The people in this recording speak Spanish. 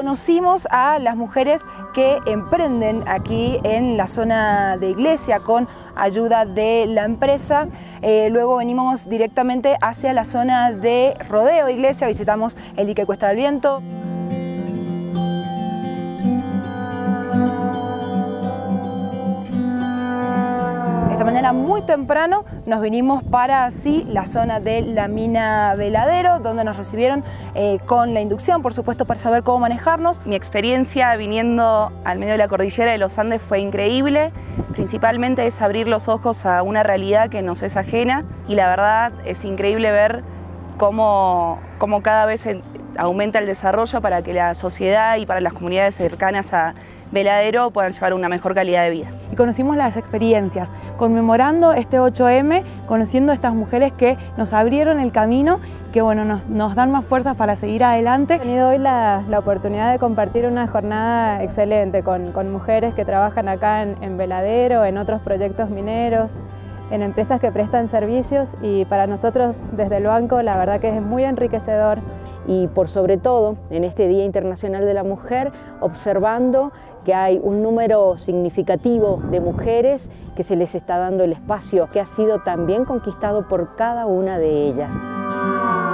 conocimos a las mujeres que emprenden aquí en la zona de Iglesia con ayuda de la empresa. Luego venimos directamente hacia la zona de Rodeo Iglesia, visitamos el dique Cuesta del Viento. Esta mañana muy temprano nos vinimos para así la zona de la mina Veladero, donde nos recibieron con la inducción, por supuesto, para saber cómo manejarnos. Mi experiencia viniendo al medio de la cordillera de los Andes fue increíble. Principalmente es abrir los ojos a una realidad que nos es ajena y la verdad es increíble ver cómo cada vez aumenta el desarrollo para que la sociedad y para las comunidades cercanas a Veladero puedan llevar una mejor calidad de vida. Y conocimos las experiencias, conmemorando este 8M, conociendo a estas mujeres que nos abrieron el camino, que bueno, nos dan más fuerzas para seguir adelante. He tenido hoy la oportunidad de compartir una jornada excelente con mujeres que trabajan acá en Veladero, en otros proyectos mineros, en empresas que prestan servicios, y para nosotros desde el banco la verdad que es muy enriquecedor. Y por sobre todo, en este Día Internacional de la Mujer, observando que hay un número significativo de mujeres que se les está dando el espacio que ha sido también conquistado por cada una de ellas.